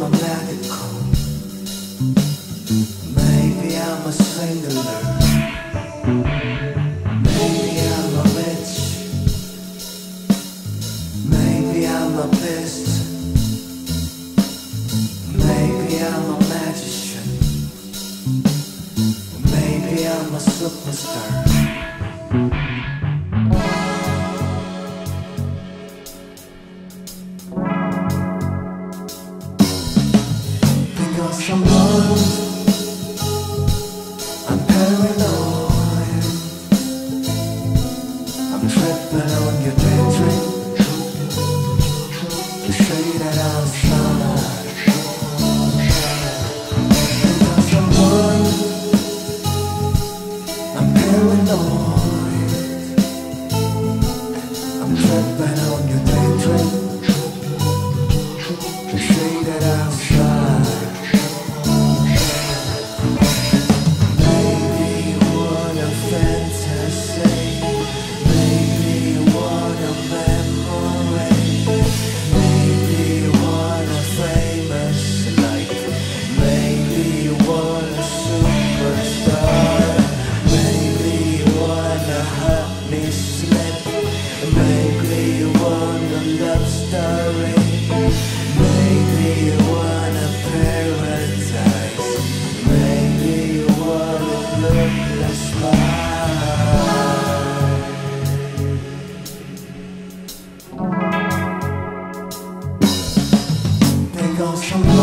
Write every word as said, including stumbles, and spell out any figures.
a medical. Maybe I'm a swindler. Maybe I'm a witch. Maybe I'm a beast. Maybe I'm a magician. Maybe I'm a superstar. Because I'm lost, I'm paranoid, I'm tripping on your daydream. You say that I'm sad. Because I'm worried, I'm paranoid, I'm tripping on your daydream. You say that I'm sad. Maybe you want a love story. Maybe you want a paradise. Maybe you want a lookless life. There goes some